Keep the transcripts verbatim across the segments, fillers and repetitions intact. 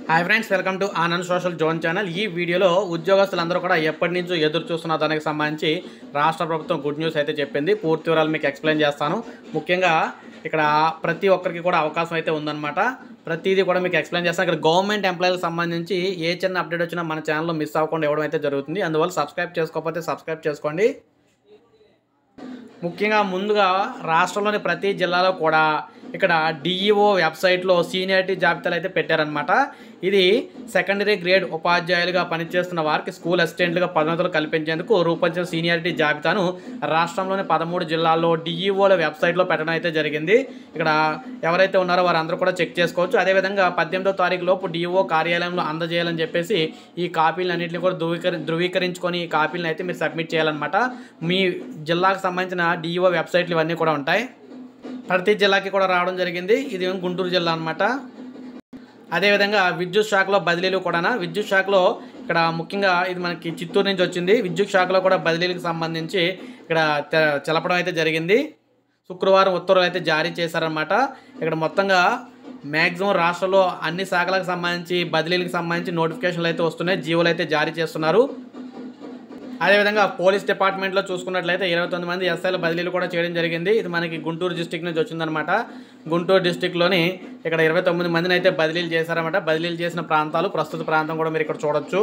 Hi friends, welcome to Anand social zone channel. ఈ వీడియోలో ఉద్యోగస్తులందరూ కూడా ఎప్పటి నుంచో ఎదురు చూస్తున్న దానికి సంబంధించి రాష్ట్ర ప్రభుత్వం గుడ్ న్యూస్ అయితే చెప్పింది. పూర్తి వివరాలు మీకు ఎక్స్ప్లెయిన్ చేస్తాను. ముఖ్యంగా ఇక్కడ ప్రతి ఒక్కరికి కూడా అవకాశం అయితే ఉందన్నమాట. ప్రతిదీ కూడా మీకు ఎక్స్ప్లెయిన్ చేస్తాను. ఇక్కడ గవర్నమెంట్ ఎంప్లాయీలకు సంబంధించి ఏ చిన్న అప్డేట్ వచ్చినా మన ఛానల్లో మిస్ అవ్వకుండా ఇవ్వడం అయితే జరుగుతుంది. అందువల్ల సబ్స్క్రైబ్ చేసుకోకపోతే సబ్స్క్రైబ్ చేసుకోండి. ముఖ్యంగా ముందుగా రాష్ట్రంలోని ప్రతి జిల్లాలో కూడా ఇక్కడ డిఈఓ వెబ్సైట్లో సీనియారిటీ జాబితాలు అయితే పెట్టారనమాట. ఇది సెకండరీ గ్రేడ్ ఉపాధ్యాయులుగా పనిచేస్తున్న వారికి స్కూల్ అసిస్టెంట్లుగా పదోన్నతులు కల్పించేందుకు రూపొందించిన సీనియారిటీ జాబితాను రాష్ట్రంలోని పదమూడు జిల్లాల్లో డిఈఓల వెబ్సైట్లో పెట్టడం అయితే జరిగింది. ఇక్కడ ఎవరైతే ఉన్నారో వారందరూ కూడా చెక్ చేసుకోవచ్చు. అదేవిధంగా పద్దెనిమిదో తారీఖు లోపు డిఈఓ కార్యాలయంలో అందజేయాలని చెప్పేసి ఈ కాపీలు అన్నింటినీ కూడా ధృవీకరి ధృవీకరించుకొని ఈ కాపీలను అయితే మీరు సబ్మిట్ చేయాలన్నమాట. మీ జిల్లాకు సంబంధించిన డిఈఓ వెబ్సైట్లు ఇవన్నీ కూడా ఉంటాయి. ప్రతి జిల్లాకి కూడా రావడం జరిగింది. ఇది గుంటూరు జిల్లా అనమాట. అదేవిధంగా విద్యుత్ శాఖలో బదిలీలు కూడా విద్యుత్ శాఖలో ఇక్కడ ముఖ్యంగా ఇది మనకి చిత్తూరు నుంచి వచ్చింది. విద్యుత్ శాఖలో కూడా బదిలీలకు సంబంధించి ఇక్కడ తెలపడం అయితే జరిగింది. శుక్రవారం ఉత్తర్వులు అయితే జారీ చేశారనమాట. ఇక్కడ మొత్తంగా మ్యాక్సిమం రాష్ట్రంలో అన్ని శాఖలకు సంబంధించి బదిలీలకు సంబంధించి నోటిఫికేషన్లు అయితే వస్తున్నాయి, జీవోలు అయితే జారీ చేస్తున్నారు. అదేవిధంగా పోలీస్ డిపార్ట్మెంట్లో చూసుకున్నట్లయితే ఇరవై తొమ్మిది మంది ఎస్ఐల బదిలీలు కూడా చేయడం జరిగింది. ఇది మనకి గుంటూరు డిస్టిక్ నుంచి వచ్చిందనమాట. గుంటూరు డిస్టిక్లోని ఇక్కడ ఇరవై తొమ్మిది మందిని అయితే బదిలీలు చేశారన్నమాట. బదిలీలు చేసిన ప్రాంతాలు ప్రస్తుత ప్రాంతం కూడా మీరు ఇక్కడ చూడొచ్చు.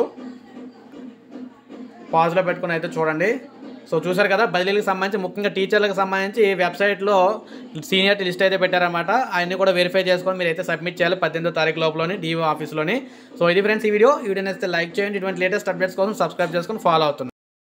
పాజ్లో పెట్టుకుని అయితే చూడండి. సో చూసారు కదా, బదిలీలకు సంబంధించి ముఖ్యంగా టీచర్లకు సంబంధించి వెబ్సైట్లో సీనియర్ లిస్ట్ అయితే పెట్టారన్నమాట. అవన్నీ కూడా వెరిఫై చేసుకొని మీరు అయితే సబ్మిట్ చేయాలి పద్దెనిమిదో తారీఖు లోపలని డిఓ ఆఫీస్లోని. సో ఇది ఫ్రెండ్స్ ఈ వీడియో. ఈ వీడియో నచ్చితే లైక్ చేయండి. ఇటువంటి లేటెస్ట్ అప్డేట్స్ కోసం సబ్స్క్రైబ్ చేసుకొని ఫాలో అవుతుంది.